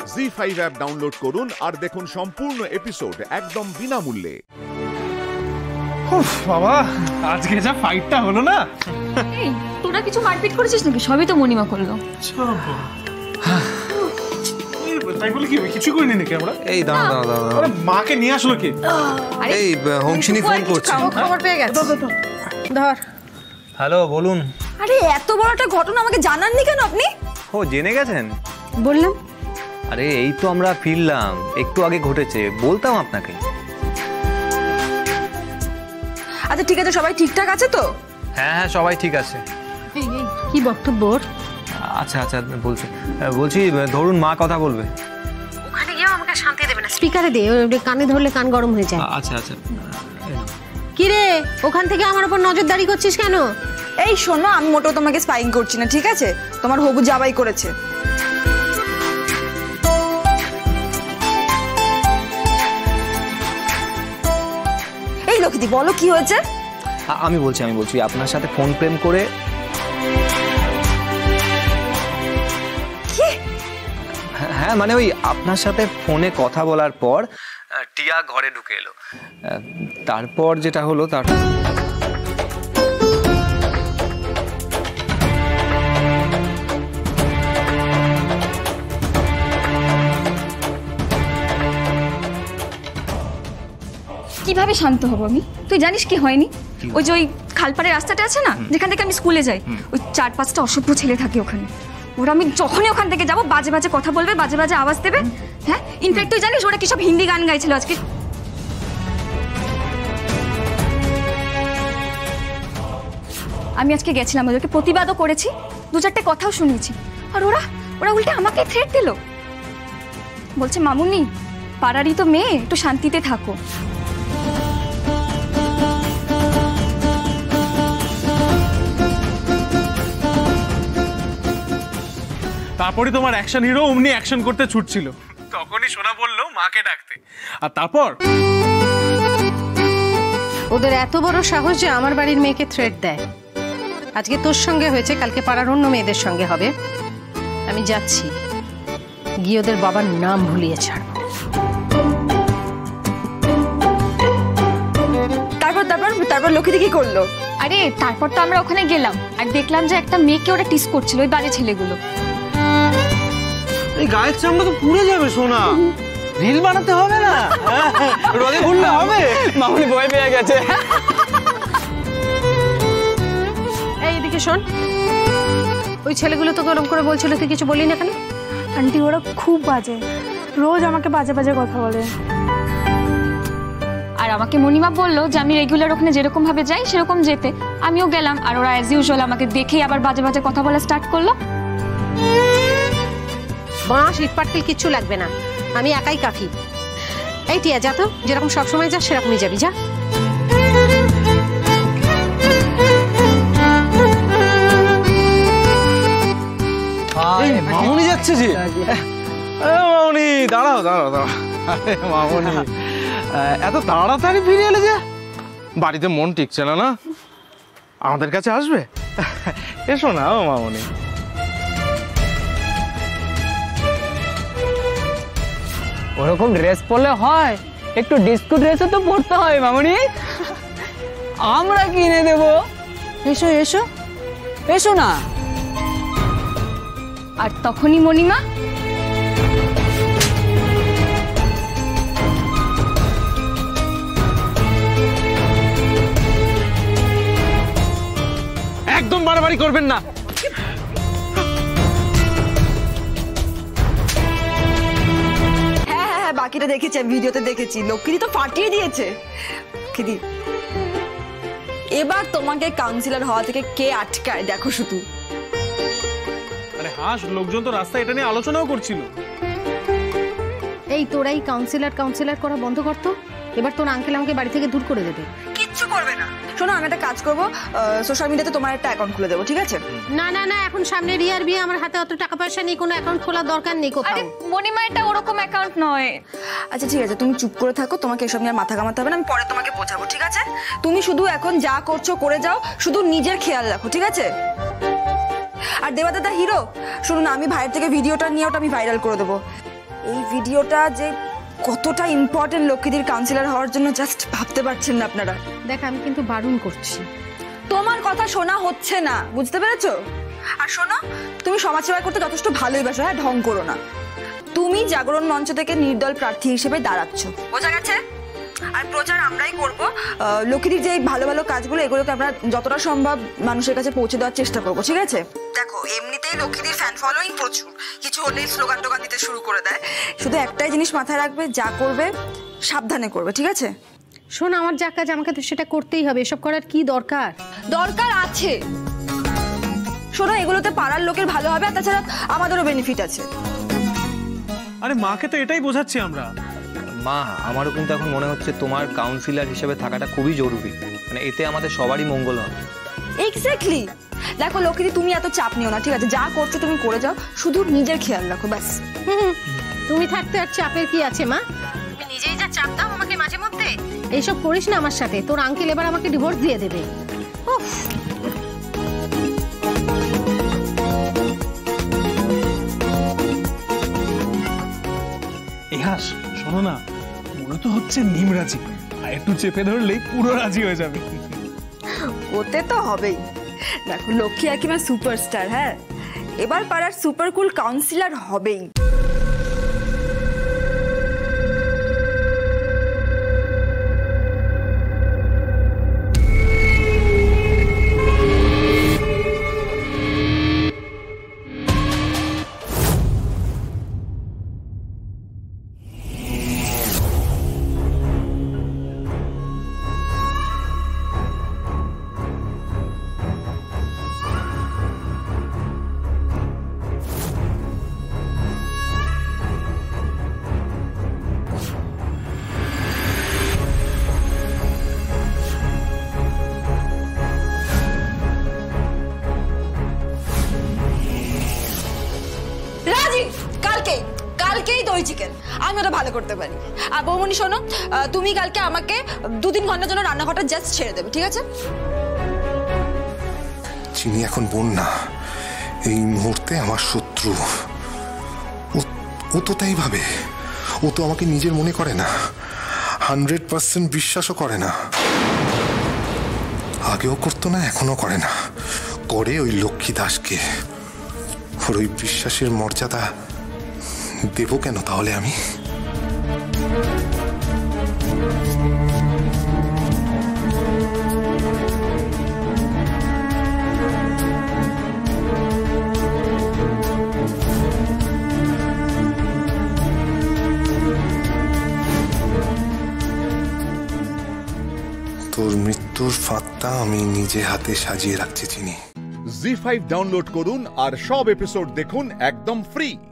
Z5 app download করুন আর দেখুন সম্পূর্ণ এপিসোড একদম বিনামূল্যে। বাবা আজকে যা ফাইটটা হলো না। এই তোরা কিছু মারপিট করেছিস নাকি? সবই তো মনিমা করলো। তাই বলে কি কিছু করিনি নাকি আমরা? এই দাঁড়া দাঁড়া দাঁড়া, আরে মাকে নিয়ে আসলো কি? এই হংসিনী ফোন করছে, খবর পেয়ে গেছে। ধর। হ্যালো বলুন। আরে এত বড় একটা ঘটনা আমাকে জানাননি কেন আপনি? ও জেনে গেছেন? বললাম। আরে এই তো আমরা ফিরলাম, একটু আগে ঘটেছে, বলতাম আপনাকে। আচ্ছা ঠিক আছে, সবাই ঠিকঠাক আছে তো? হ্যাঁ হ্যাঁ সবাই ঠিক আছে। কি বক্তব্য? আচ্ছা আচ্ছা বলছি ধরুন মা কথা বলবে। ওখানে গিয়ে আমাকে শান্তি দেবে না, স্পিকারে দে, কানে ধরলে কান গরম হয়ে যায়। আচ্ছা আচ্ছা। কি রে ওখান থেকে আমার উপর নজরদারি করছিস কেন? এই শোনো, আমি মোটেও তোমাকে স্পাইং করছি না, ঠিক আছে? তোমার হবু জামাই করেছে। এই লক্ষ্মীদি বলো কি হয়েছে? আমি বলছি আপনার সাথে ফোন প্রেম করে। হ্যাঁ মানে ওই আপনার সাথে ফোনে কথা বলার পর টিয়া ঘরে ঢুকে এলো, তারপর যেটা হলো তার কিভাবে শান্ত হব আমি? তুই জানিস কি হয়নি? ওই যে ওই খালপাড়ের রাস্তাটা আছে না, যেখান থেকে আমি স্কুলে যাই, ওই 4-5টা অসভ্য ছেলে থাকে ওখানে। ওরা আমি যখনই ওখান থেকে যাবো বাজে বাজে কথা বলবে, বাজে বাজে আওয়াজ দেবে। হ্যাঁ ইনফ্যাক্ট তুই জানিস ওরা কি সব হিন্দি গান গাইছিল আজকে। আমি আজকে গেছিলাম, ওদেরকে প্রতিবাদও করেছি, 2-4টে কথাও শুনিয়েছি, আর ওরা উল্টে আমাকে থ্রেট দিল। বলছে মামুনি পাড়ারই তো মেয়ে, একটু শান্তিতে থাকো। তারপরে তোমার অ্যাকশন হিরো অমনি অ্যাকশন করতে ছুটছিল, তখনই সোনা বললো মাকে ডাকতে। আর তারপর ওদের এত বড় সাহস যে আমার বাড়ির মেয়েকে থ্রেট দেয়। আজকে তোর সঙ্গে হয়েছে, কালকে পাড়ার অন্য মেয়েদের সঙ্গে হবে। আমি যাচ্ছি, গিয়ে ওদের বাবার নাম ভুলিয়ে ছাড়ব। তারপর লক্ষ্মীদি কি করলো? আরে তারপর তো আমরা ওখানে গেলাম আর দেখলাম যে একটা মেয়েকে ওরা টিস করছিল, ওই বাজে ছেলেগুলো। এই গায়ের চামড়া তো পুড়ে যাবে সোনা, রিল বানাতে হবে না, রোদে ঘুরলে হবে। মামুনি ভয় পেয়ে গেছে। এই এদিকে শোন, ওই ছেলেগুলো তো গরম করে বলছিল, তুই কিছু বলি না কেন? আন্টি ওরা খুব বাজে, রোজ আমাকে বাজে বাজে কথা বলে। আর আমাকে মনিমা বললো যে আমি রেগুলার ওখানে যেরকম ভাবে যাই সেরকম যেতে। আমিও গেলাম, আর ওরা অ্যাজ ইউজুয়াল আমাকে দেখেই আবার বাজে বাজে কথা বলা স্টার্ট করলো। বাঁশ ইট পাটকেল কিচ্ছু লাগবে না, আমি একাই কাফি। এই টিয়া যা তো, যেরকম সবসময় যা সেরকমই যাবি, যা। মামুনি যাচ্ছে যে। মামুনি দাঁড়াও দাঁড়াও দাঁড়াও। মামুনি এত তাড়াতাড়ি ফিরে এলে যে? বাড়িতে মন টিকছে না? না আমাদের কাছে আসবে? এসো না ও মামুনি। ওরকম ড্রেস পরলে হয়? একটু ডিস্কো ড্রেসও তো পরতে হয় মামুনি, আমরা কিনে দেব। এসো এসো এসো না। আর তখনই মনিমা একদম বাড়াবাড়ি করবেন না। হ্যাঁ বাকিটা দেখেছি, ভিডিওতে দেখেছি। লক্ষ্মীদি তো ফাটিয়ে দিয়েছে। লক্ষ্মীদি এবার তোমাকে কাউন্সিলর হওয়া থেকে কে আটকায় দেখো শুধু। আরে হাস, লোকজন তো রাস্তায় এটা নিয়ে আলোচনাও করছিল। এই তোরাই কাউন্সিলর করা বন্ধ করতো, এবার তোর আঙ্কেল আমাকে বাড়ি থেকে দূর করে দেবে। কিচ্ছু করবে না। শোনো আমি একটা কাজ করবো, সোশ্যাল মিডিয়াতে তোমার একটা অ্যাকাউন্ট খুলে দেবো, ঠিক আছে? না না না, এখন সামনে রিয়ার বিয়ে, আমার হাতে অত টাকা পয়সা নেই, কোনো অ্যাকাউন্ট খোলার দরকার নেই কোথাও। আরে মনিমা এটা ওরকম অ্যাকাউন্ট নয়। আচ্ছা ঠিক আছে, তুমি চুপ করে থাকো, তোমাকে এসব নিয়ে মাথা ঘামাতে হবে না, আমি পরে তোমাকে বোঝাবো, ঠিক আছে? তুমি শুধু এখন যা করছো করে যাও, শুধু নিজের খেয়াল রাখো, ঠিক আছে? আর দেবা দাদা হিরো, শুনুন আমি ভাইয়ের থেকে ভিডিওটা নিয়ে ওটা আমি ভাইরাল করে দেবো। এই ভিডিওটা যে কতটা ইম্পর্টেন্ট লক্ষ্মীদির কাউন্সিলর হওয়ার জন্য জাস্ট ভাবতে পারছেন না আপনারা। দেখ আমি কিন্তু বারণ করছি। তোমার কথা শোনা হচ্ছে না, বুঝতে পেরেছো? আর শোনো, তুমি সমাজসেবা করতে যথেষ্ট ভালোই বাসো, হ্যাঁ, ঢং করো না। তুমি জাগরণ মঞ্চ থেকে নির্দল প্রার্থী হিসেবে দাঁড়াচ্ছ, বোঝা গেছে? আর প্রচার আমরাই করবো। লক্ষ্মীদির যে ভালো ভালো কাজগুলো, এগুলোকে আমরা যতটা সম্ভব মানুষের কাছে পৌঁছে দেওয়ার চেষ্টা করবো, ঠিক আছে? দেখো, এমনিতেই লক্ষ্মীদির ফ্যান ফলোইং প্রচুর, কিছু হলেই স্লোগান টোগান দিতে শুরু করে দেয়। শুধু একটাই জিনিস মাথায় রাখবে, যা করবে সাবধানে করবে, ঠিক আছে? শোন, আমার যা কাজ আমাকে তো সেটা করতেই হবে। এসব করার কি দরকার? দরকার আছে। শোনো, এগুলোতে পাড়ার লোকের ভালো হবে, আর তাছাড়া আমাদেরও বেনিফিট আছে। আরে মাকে তো এটাই বোঝাচ্ছি আমরা। মা, আমারও কিন্তু এখন মনে হচ্ছে তোমার কাউন্সিলর হিসেবে থাকাটা খুবই জরুরি, মানে এতে আমাদের সবারই মঙ্গল হবে। এক্স্যাক্টলি। দেখো লক্ষ্মীদি, তুমি এত চাপ নিও না, ঠিক আছে? যা করছো তুমি করে যাও, শুধু নিজের খেয়াল রাখো, ব্যাস। তুমি থাকতে আর চাপের কি আছে মা? তুমি নিজেই যা চাপ দাও আমাকে মাঝে মধ্যে। এইসব করিস না আমার সাথে, তোর আঙ্কেল এবার আমাকে ডিভোর্স দিয়ে দেবে। ইহাস, শোনো না, মনে তো হচ্ছে নিমরাজি, আর একটু চেপে ধরলেই পুরো রাজি হয়ে যাবে। ওতে তো হবেই। দেখো, লক্ষ্মী কাকিমা সুপারস্টার, হ্যাঁ, এবার পাড়ার সুপার কুল কাউন্সিলর হবেই। কালকেই দই চিকেন, আমি ওটা ভালো করতে পারি। আর বৌমনি শোনো, তুমি কালকে আমাকে 2-3 ঘন্টার জন্য রান্নাঘরটা জাস্ট ছেড়ে দেবে, ঠিক আছে? চিনি এখন বোন না, এই মুহূর্তে আমার শত্রু। ও তো তাই ভাবে, ও তো আমাকে নিজের মনে করে না, 100% বিশ্বাসও করে না। আগেও করতো না, এখনো করে না, করে ওই লক্ষ্মী দাসকে। ওর ওই বিশ্বাসের মর্যাদা দেবো কেন তাহলে আমি? তোর মৃত্যুর ফাঁদটা আমি নিজে হাতে সাজিয়ে রাখছি চিনি। Zee 5 ডাউনলোড করুন আর সব এপিসোড দেখুন একদম ফ্রি।